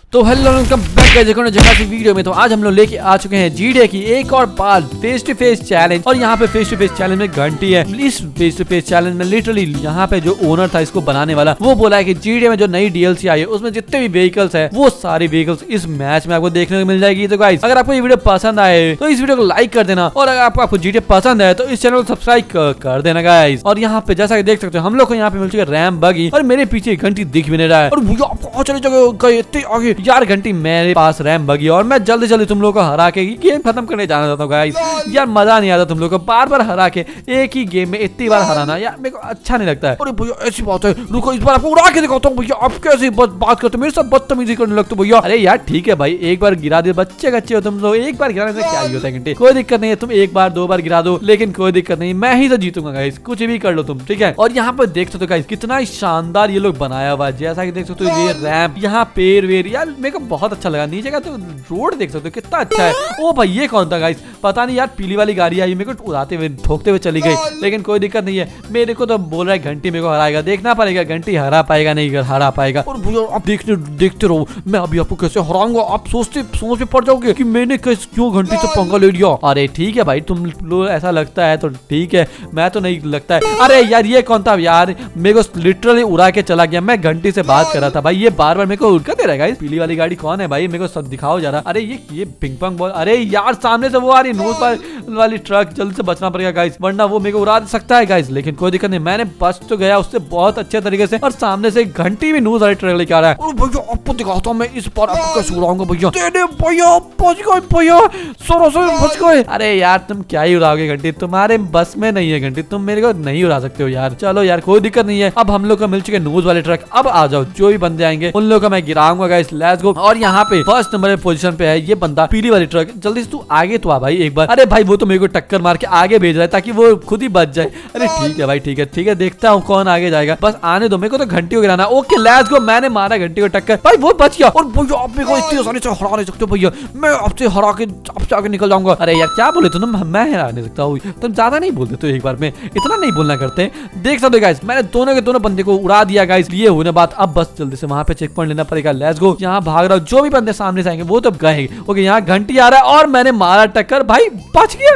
तो hello welcome back guys जगह की वीडियो में। तो आज हम लोग लेके आ चुके हैं जीडीए की एक और बार फेस टू फेस चैलेंज। और यहाँ पे फेस टू फेस चैलेंज में घंटी है। इस फेस टू फेस चैलेंज में लिटरली यहाँ पे जो ओनर था इसको बनाने वाला, वो बोला है कि जीडीए में जो नई डीएलसी आई है उसमें जितने भी व्हीकल्स है वो सारी व्हीकल्स इस मैच में आपको देखने को मिल जाएगी। तो गाइस अगर आपको ये वीडियो पसंद आए तो इस वीडियो को लाइक कर देना, और अगर आपको जीडीए पसंद है तो इस चैनल को सब्सक्राइब कर देना गाइस। और यहाँ पे जैसा कि देख सकते हो हम लोग को यहाँ पे मिल चुका है रैम बगी, और मेरे पीछे घंटी दिख भी नहीं रहा है। और भैया आपको चले जगह इतनी आगे यार घंटी मेरे पास रैम बगी, और मैं जल्दी जल्दी तुम लोग को हरा के गेम खत्म करने जाना चाहता हूँ गाइस। यार मजा नहीं आता तुम लोग को बार बार हरा के एक ही गेम में इतनी बार हराना, यार मेरे को अच्छा नहीं लगता है। अरे भैया ऐसी बात है, रुको इस बार आपको उड़ा के दिखाता हूँ। भैया आप कैसी बात करते हो, मेरे साथ बदतमीजी करने लगते हो भैया। अरे यार ठीक है भाई, एक बार गिरा दे, बच्चे कच्चे हो तुम लोग, एक बार गिराने से क्या ही होता है घंटे, कोई दिक्कत नहीं है। तुम एक बार दो बार गिरा दो लेकिन कोई दिक्कत नहीं, मैं ही तो जीतूंगा गाइस, कुछ भी कर लो तुम, ठीक है। और यहाँ पर देख सकते हो गाइस कितना शानदार ये लोग बनाया हुआ है। जैसा कि देख सकते हो ये रैंप, यहाँ पेड़ वेर, यार मेरे को बहुत अच्छा लगा। नीचे का तो रोड देख सकते हो कितना अच्छा है। ओ भाई ये कौन था गाइस, पता नहीं यार, पीली वाली गाड़ी आई, मेरे को उड़ाते हुए ठोकते हुए चली गई, लेकिन कोई दिक्कत नहीं है। मेरे को तो बोल रहा है घंटी मेरे को हराएगा, देखना पड़ेगा घंटी हरा पाएगा नहीं हरा पाएगा। और भैया आप देखते रहो, मैं अभी आपको कैसे हराऊंगा। आप सोच में पड़ जाओगे कि मैंने क्यों घंटी से पंगा ले लिया। अरे ठीक है भाई, तुम लोग ऐसा लगता है तो ठीक है, मैं तो नहीं लगता है। अरे यार ये कौन था यार, मेरे को लिटरली उड़ा के चला गया। मैं घंटी से बात कर रहा था भाई, ये बार बार मेरे को उड़का दे रहा है। पीली वाली गाड़ी कौन है भाई, मेरे को सब दिखाओ जरा। अरे ये पिंग पंग बॉल, अरे यार सामने से वो आ रही नोज वाली ट्रक, जल्दी से बचना पड़ेगा गाइस, वरना वो मेरे को उड़ा सकता है गाइस। लेकिन कोई दिक्कत नहीं, मैंने बच तो गया उससे बहुत अच्छे तरीके से। और सामने से घंटी भी नोज वाली ट्रक लेके आ रहा है। और भैया आपको दिखाता हूं मैं इस बार आपको कैसे उड़ाऊंगा भैया। भैया बच गए भैया, सरो से बच गए। अरे यार तुम क्या ही उड़ाओगे घंटी, तुम्हारे बस में नहीं है घंटी, तुम मेरे को नहीं उड़ा सकते हो यार। चलो यार कोई दिक्कत नहीं है, अब हम लोग को मिल चुके नोज वाले ट्रक। अब आ जाओ, जो भी बंदे आएंगे उन लोगों को मैं गिराऊंगा गाइस, लेट्स गो। और यहाँ पे फर्स्ट नंबर पोजीशन पे है ये बंदा पीली वाली ट्रक, जल्दी से तू आगे तो आ भाई एक बार। अरे भाई वो तो मेरे को टक्कर मार के आगे भेज रहा है ताकि वो खुद ही बच जाए। अरे ठीक है भाई, ठीक है देखता हूँ कौन आगे जाएगा, बस आने दो, मेरे को तो घंटी को गिराना। ओके लेट्स गो, मैंने मारा घंटी को टक्कर, भाई वो बच गया। और भैया आप मेरे को इतनी आसानी से हरा नहीं सकते भैया, मैं आपसे हरा के आपसे आगे निकल जाऊंगा। अरे यार क्या बोले तुम, मैं हरा नहीं सकता हूँ, तुम ज्यादा नहीं बोलते तो एक बार में इतना नहीं बोलना करते। देख सकते गाइस मैंने दोनों के दोनों बंदे को उड़ा दिया गाइस। ये होने बात, अब बस जल्दी से वहां पे चेक पॉइंट लेना पड़ेगा। लेट्स गो, यहाँ भाग रहा हूँ, जो भी बंदे सामने से आएंगे वो तो गए। ओके यहाँ घंटी आ रहा है और मैंने मारा टक्कर, भाई बच गया।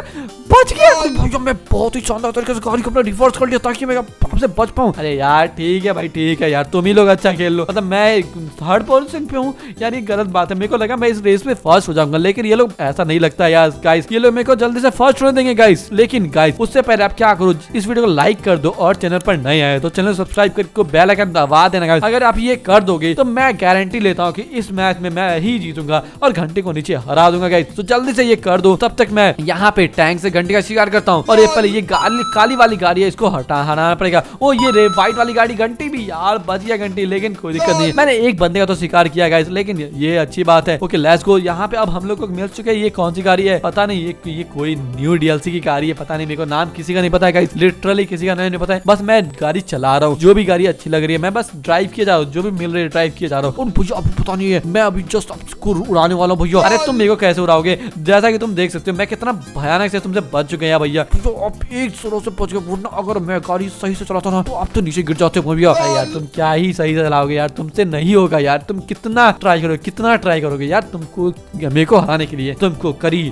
भैया मैं बहुत ही शानदार तरीके से गाड़ी को अपना रिवर्स कर लिया ताकि मैं आपसे बच पाऊं। अरे यार ठीक है भाई, ठीक है यार, तुम ही लोग अच्छा खेल लो। मतलब मैं थर्ड पोजीशन पे हूँ यार, ये गलत बात है। मेरे को लगा मैं इस रेस में फर्स्ट हो जाऊंगा, लेकिन ये लोग ऐसा नहीं लगता यार गाइस, ये लोग मेरे को जल्दी से फर्स्ट होने देंगे गाइस। लेकिन गाइस उससे पहले आप क्या करो, इस वीडियो को लाइक कर दो, और चैनल पर नए आए तो चैनल सब्सक्राइब करके बेल आइकन दबा देना गाइस। अगर आप ये कर दोगे तो मैं गारंटी लेता हूँ कि इस मैच में मैं ही जीतूंगा और घंटे को नीचे हरा दूंगा गाइस। तो जल्दी से ये कर दो, तब तक मैं यहाँ पे टैंक से घंटे का शिकार करता हूँ। और ये पहले ये काली वाली गाड़ी है, इसको हटाना पड़ेगा। ओ ये व्हाइट वाली गाड़ी, घंटी भी यार बच गया घंटी, लेकिन कोई दिक्कत नहीं है, मैंने एक बंदे का तो शिकार किया गाइस, लेकिन ये अच्छी बात है। ओके लेट्स गो, यहाँ पे अब हम लोग को मिल चुके हैं। ये कौन सी गाड़ी है पता नहीं, ये कोई न्यू डीएलसी की गाड़ी है, पता नहीं, मेरे को नाम किसी का नहीं पता है गाइस, लिटरली किसी का नहीं पता है। बस मैं गाड़ी चला रहा हूँ, जो भी गाड़ी अच्छी लग रही है मैं बस ड्राइव किया जा रहा हूँ, जो भी मिल रही है ड्राइव किया जा रहा हूँ। भैया आपको पता नहीं है, मैं अभी जस्ट आपको उड़ाने वाला हूँ भैया। अरे तुम मेरे को कैसे उड़ाओगे, जैसा कि तुम देख सकते हो मैं कितना भयानक से तुमसे बच चुके हैं भैया। आप एक सरों से बच गए, वरना अगर मैं गाड़ी सही से चलाता ना तो आप तो नीचे गिर जाते हो भैया। यार तुम क्या ही सही से चलाओगे यार, तुमसे नहीं होगा यार, तुम कितना ट्राई करोगे यार, तुमको मेरे को हराने के लिए तुमको करी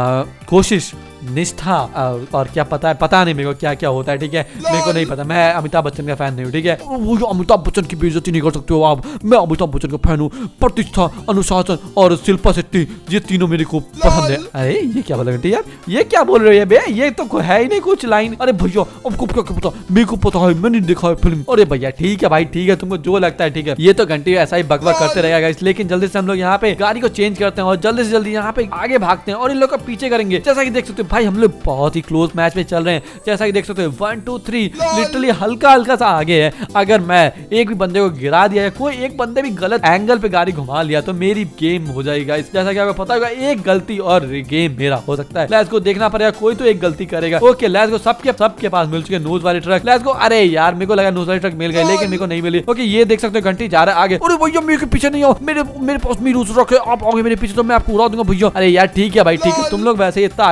कोशिश, निष्ठा, और क्या पता नहीं मेरे को क्या क्या होता है, ठीक है, मेरे को नहीं पता। मैं अमिताभ बच्चन का फैन नहीं हूँ, ठीक है। वो जो अमिताभ बच्चन की बेइज्जती नहीं कर सकते हो आप, मैं अमिताभ बच्चन का फैन हूँ। प्रतिष्ठा, अनुशासन और शिल्पा शेट्टी, ये तीनों मेरे को पसंद है। अरे ये क्या बोल रहे यार, ये क्या बोल रहे हो बे, ये तो है ही नहीं कुछ लाइन। अरे भैया आपको क्या पता, मेरे को पता है, मैंने देखा है फिल्म। अरे भैया ठीक है भाई, ठीक है, तुमको जो लगता है ठीक है। ये तो घंटी ऐसा ही बकबक करते रहेगा गाइस, लेकिन जल्दी से हम लोग यहाँ पे गाड़ी को चेंज करते हैं और जल्दी से जल्दी यहाँ पे आगे भागते हैं और इन लोग का पीछे करेंगे। जैसा कि देख सकते हो भाई हम लोग बहुत ही क्लोज मैच में चल रहे हैं, जैसा कि देख सकते हो 1 2 3 लिटरली हल्का सा आगे है। अगर मैं एक भी बंदे को गिरा दिया, कोई एक बंदे भी गलत एंगल पे गाड़ी घुमा लिया तो मेरी गेम हो जाएगी गाइस। जैसा कि आपको पता होगा एक गलती और गेम मेरा हो सकता है। लेट्स गो, देखना पड़ेगा कोई तो एक गलती करेगा। ओके लेट्स गो, सबके पास मिल चुके नोज वाली ट्रक। Let's go. अरे यार मेरे को लगा नोज वाली ट्रक मिल गई, लेकिन मेरे को नहीं मिली। ओके ये देख सकते हो घंटी जा रहा है आगे। अरे भैया मेरे पीछे नहीं आओ, मेरे पास मेरी ट्रक है, आप आओगे मेरे पीछे तो मैं आपको उड़ा दूंगा भैया। अरे यार ठीक है भाई, ठीक है, तुम लोग वैसे ही इतना आगे भाग रहे हो,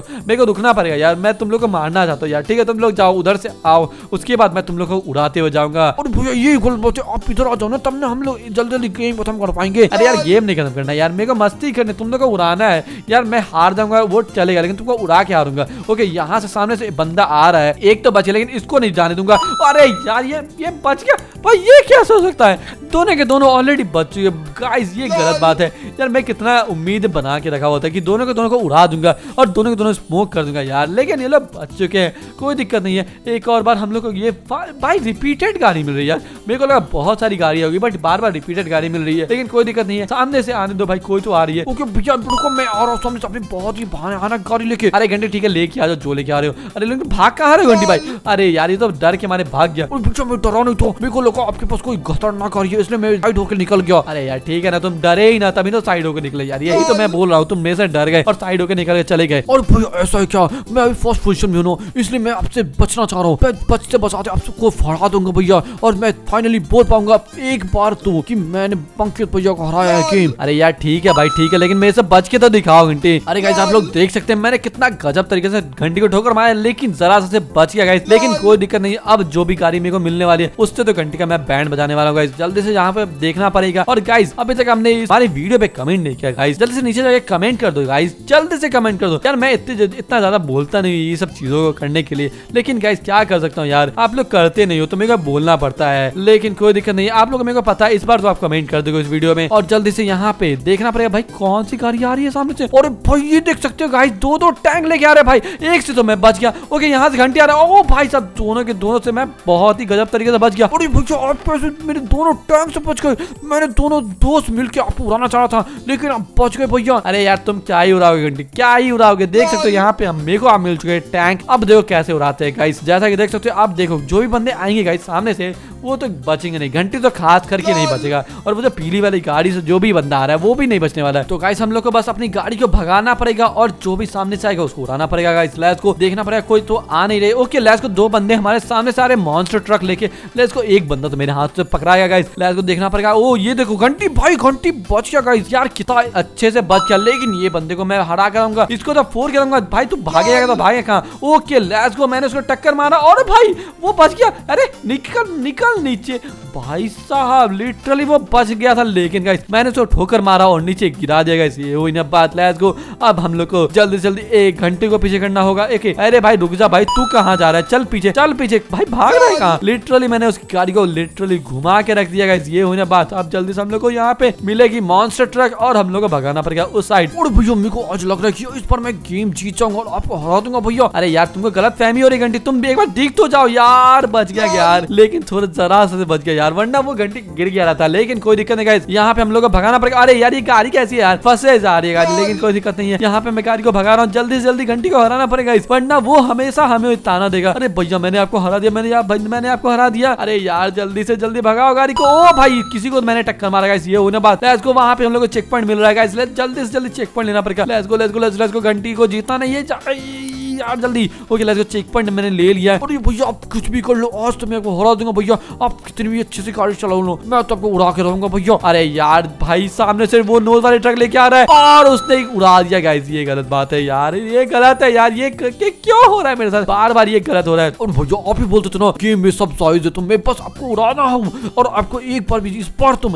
मेरे को रुकना पड़ेगा यार, मैं तुम लोग को मारना चाहता हूँ यार। ठीक है तुम लोग जाओ, उधर से आओ, उसके बाद मैं तुम लोग को उड़ाते हुए जाऊंगा। और भैया ये गलत बात है, आप इधर आ जाओ ना, तब ना हम लोग जल्दी जल्दी गेम खत्म कर पाएंगे। अरे यार गेम नहीं खत्म करना यार, मेरे को मस्ती करनी, तुम लोग को उड़ाना है यार। मैं हार जाऊंगा वो चलेगा, लेकिन तुमको उड़ा के हारूंगा। ओके यहाँ से सामने से बंदा आ रहा है, एक तो बचे लेकिन इसको नहीं जाने दूंगा। अरे यार ये बच गया भाई, ये क्या हो सकता है? दोनों के दोनों ऑलरेडी बच चुके गाइस, ये गलत बात है यार। मैं कितना उम्मीद बना के रखा हुआ था कि दोनों के दोनों को उड़ा दूंगा और दोनों के दोनों स्मोक कर दूंगा यार, लेकिन ये लोग बच चुके हैं, कोई दिक्कत नहीं है। एक और बार हम लोग को ये भाई रिपीटेड गाड़ी मिल रही है यार। मेरे को लगा बहुत सारी गाड़ी होगी, बट बार बार रिपीटेड गाड़ी मिल रही है, लेकिन कोई दिक्कत नहीं है। सामने से आने दो भाई, कोई तो आ रही है। ओके भैया रुको, मैं आ रहा हूँ सामने से अपनी बहुत ही भयानक गाड़ी लेके। अरे घंटे ठीक है, लेके आ जाओ जो लेके आ रहे हो। अरे लेकिन भाग कहाँ रहे हो घंटी भाई? अरे यार ये तो डर के मारे भाग गया। मैं डरा नहीं तो, मेरे को लगा आपके पास कोई खतरनाक गाड़ी है, इसलिए मैं साइड होकर निकल गया। अरे यार ठीक है ना, तुम डरे ही ना, तभी तो साइड होकर निकले यार। यही तो मैं बोल रहा हूँ, तुम मेरे से डर गए और साइड होकर निकल के चले गए। और भैया ऐसा है क्या? मैं अभी फर्स्ट पोजीशन में हूँ, इसलिए मैं आपसे बचना चाह रहा हूँ। मैं बचते बचाते आप सबको हरा दूंगा भैया, और मैं फाइनली बोल पाऊंगा एक बार तो कि मैंने पंकज भैया को हराया है गेम। अरे यार ठीक है भाई ठीक है, लेकिन मेरे से बच के तो दिखाओ घंटी। अरे गाइस आप लोग देख सकते हैं मैंने कितना गजब तरीके से घंटी को ठोकर मारा, लेकिन जरा से बच गया गाइस। लेकिन कोई दिक्कत नहीं, अब जो भी गाड़ी मेरे को मिलने वाली है उससे तो घंटी का मैं बैंड बजाने वाला हूँ गाइस। जल्दी से यहाँ पे देखना पड़ेगा। और गाइस अभी तक हमने हमारी वीडियो पे कमेंट नहीं किया गाइस, जल्दी से नीचे जाके कमेंट कर दो गाइस, जल्दी से कमेंट कर दो यार। मैं इतना ज्यादा बोलता नहीं ये सब चीजों को करने के लिए, लेकिन गाइस क्या कर सकता हूँ यार, आप लोग करते नहीं हो तो मेरे को बोलना पड़ता है। लेकिन कोई दिक्कत नहीं, आप लोग मेरे को पता है, इस बार तो आप कमेंट कर दोगे इस वीडियो में। और जल्दी से यहाँ पे देखना पड़ेगा भाई कौन सी गाड़ी आ रही है सामने से। और भाई ये देख सकते हो गाइस, दो टैंक लेके आ रहे भाई, एक से तो मैं बच गया। ओके यहाँ से घंटी आ रहा है। ओ भाई साहब दोनों के दोनों से मैं बहुत ही गजब तरीके से बच गया। अरे भैया आप पैसे मेरे दोनों टैंक से बच गए। मैंने दोनों दोस्त मिलकर आपको उड़ाना चाह रहा था, लेकिन आप बच गए भैया। अरे यार तुम क्या ही उड़ाओगे घंटी, क्या ही उड़ाओगे। देख सकते हो यहाँ पे मेरे को आप मिल चुके हैं टैंक। अब देखो कैसे उड़ाते हैं गाइस, जैसा कि देख सकते हो। अब देखो जो भी बंदे आएंगे गाइस सामने से वो तो बचेंगे नहीं, घंटी तो खास करके नहीं बचेगा। और वो जो पीली वाली गाड़ी से जो भी बंदा आ रहा है वो भी नहीं बचने वाला है। तो गाइस हम लोग को बस अपनी गाड़ी को भगाना पड़ेगा और जो भी सामने से आएगा उसको उड़ाना पड़ेगा गाइस। लेट्स को देखना पड़ेगा, कोई तो आ नहीं रहे। ओके लेट्स को दो बंदे हमारे सामने से आ रहे मॉन्स्टर ट्रक लेके। लेट्स को एक बंदा तो मेरे हाथ से पकड़ाएगा गाइस। लेट्स को देखना पड़ेगा। ओ ये देखो घंटी भाई, घंटी बच गया गाइस यार, कितना अच्छे से बच गया। लेकिन ये बंदे को मैं हरा कराऊंगा, इसको तो फोड़ कराऊंगा भाई। तू भागेगा तो भागे कहाँ? ओके लेट्स को, मैंने उसको टक्कर मारा और भाई वो बच गया। अरे निकल नीचे भाई साहब, लिटरली वो बच गया था। लेकिन गाइस मैंने उसको ठोकर मारा और नीचे गिरा दिया गाइस। ये हुई ना बात। लेट्स गो, अब हम लोग को जल्दी जल्दी एक घंटे को पीछे करना होगा। एक अरे भाई रुक जा भाई, तू कहाँ जा रहा है? चल पीछे भाई, भाग रहा है कहाँ? लिटरली मैंने उसकी गाड़ी को लिटरली घुमा के रख दिया गाइस। ये हुई ना बात। अब जल्दी से हम लोग को यहाँ पे मिलेगी मॉन्स्टर ट्रक और हम लोग को भगाना पड़ेगा उस साइड। और भैया मेरे को आज लग रहा है कि इस पर मैं गेम जीत जाऊंगा और आपको हरा दूंगा भैया। अरे यार तुमको गलत फहमी हो रही घंटी, तुम एक बार देख तो जाओ यार। बच गया यार, लेकिन थोड़ा जरा से बच गया यार, वरना वो घंटी गिर गया था। लेकिन कोई दिक्कत नहीं गाइस, यहाँ पे हम लोग को भगाना पड़ेगा। अरे यार ये गाड़ी कैसी है यार, फंसे जा रही है गाड़ी, लेकिन कोई दिक्कत नहीं है। यहाँ पे मैं गाड़ी को भगा रहा हूँ, जल्दी से जल्दी घंटी को हराना पड़ेगा इस, वरना वो हमेशा हमें ताना देगा। अरे भैया मैंने आपको हरा दिया, मैंने आपको हरा दिया। अरे यार जल्दी से जल्दी भगाओ गाड़ी को। ओ भाई किसी को मैंने टक्कर मारा गाइस, ये होने बात। लेट्स गो, वहाँ पे हम लोग को चेक पॉइंट मिल रहा है गाइस। जल्दी से जल्दी चेक पॉइंट लेना पड़ेगा। लेट्स गो, घंटी को जीतना नहीं है यार जल्दी। Okay let's go, checkpoint मैंने ले लिया। अरे भैया आप कुछ भी कर लो, आज तो मैं आपको हरा दूंगा भैया। आप कितनी भी अच्छे से गाड़ी चला लो, मैं तो आपको उड़ा के रहूंगा भैया। अरे यार भाई सामने से वो नोज वाले ट्रक लेके आ रहा है और उसने उड़ा दिया गाइस। ये गलत बात है यार, ये गलत है यार। ये क्यों हो रहा है मेरे साथ बार बार? ये गलत हो रहा है। और भैया आप ही बोलते थे ना गेम में सब जायज है, तो मैं बस आपको उड़ाना हूँ और आपको एक बार भी इस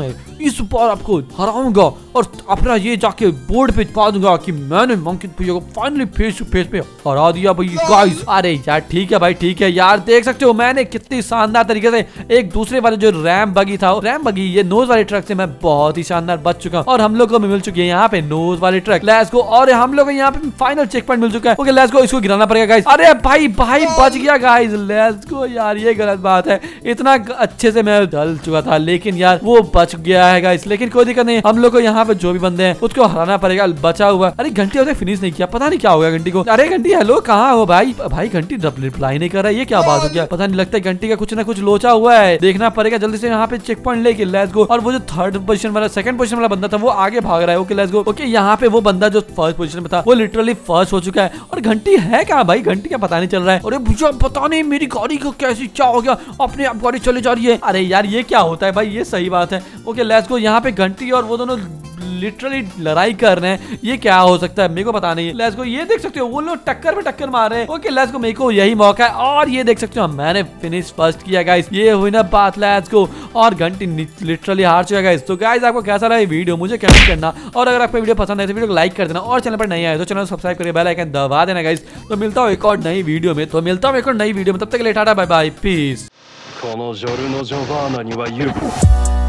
बार आपको हराऊंगा और अपना ये जाके बोर्ड पे पा दूंगा कि मैंने मंकित भैया को फाइनली फेस टू फेस पे हरा दिया भैया गाइस। अरे यार ठीक है भाई ठीक है यार, देख सकते हो मैंने कितनी शानदार तरीके से एक दूसरे वाले जो रैम बगी था, रैम बगी ये नोज वाले ट्रक से मैं बहुत ही शानदार बच चुका हूँ। और हम लोग को मिल चुकी है यहाँ पे नोज वाले ट्रक। लेट्स गो, और हम लोग यहाँ पे फाइनल चेक पॉइंट मिल चुका है। ओके लेट्स गो, इसको गिराना पड़ेगा गाइस। अरे भाई बच गया गाइस। लेट्स गो यार, ये गलत बात है, इतना अच्छे से मैं डल चुका था, लेकिन यार वो बच गया है गाइस। लेकिन कोई दिक्कत नहीं, हम लोग को यहाँ पे जो भी बंदे हैं उसको हराना पड़ेगा। बचा हुआ, अरे घंटी अभी फिनिश नहीं किया, पता नहीं क्या हो गया घंटी को। अरे घंटी हेलो कहाँ हो भाई? घंटी रिप्लाई नहीं कर रहा है, ये क्या बात हो गया? पता नहीं, लगता है घंटी का कुछ ना कुछ लोचा हुआ है। देखना पड़ेगा जल्दी से यहाँ पे चेक पॉइंट लेके। लेट्स गो, और वो जो थर्ड पोजीशन वाला सेकंड पोजीशन वाला बंदा था वो आगे भाग रहा है। Okay let's go. ओके यहाँ पे वो बंदा जो फर्स्ट पोजीशन में था वो लिटरली फर्स्ट हो चुका है। और घंटी है कहाँ भाई? घंटी का पता नहीं चल रहा है। अरे भैया पता नहीं मेरी गाड़ी को कैसी क्या हो गया, अपने आप गाड़ी चली जा रही है। अरे यार ये क्या होता है भाई? ये सही बात है। ओके लेट्स गो, यहाँ पे घंटी और वो दोनों लिटरली लड़ाई कर रहे हैं। ये क्या हो सकता है मेरे को पता नहीं। लेट्स गो, ये देख सकते हो वो लोग टक्कर पे टक्कर मार रहे हैं। ओके लेट्स गो, मेरे को यही मौका है और ये देख सकते हो मैंने फिनिश फर्स्ट किया गाइस। ये हुई ना बात। लेट्स गो, और घंटी लिटरली हार चुका गाइस। तो गाइस आपको कैसा लगा ये वीडियो मुझे कमेंट करना, और अगर आपको वीडियो पसंद है तो वीडियो को लाइक कर देना, और चैनल पर नहीं आए तो चैनल सब्सक्राइब करके बेल आइकन दबा देना गाइस। तो मिलता हूं एक और नई वीडियो में, तब तक के लिए टाटा बाय बाय, पीस।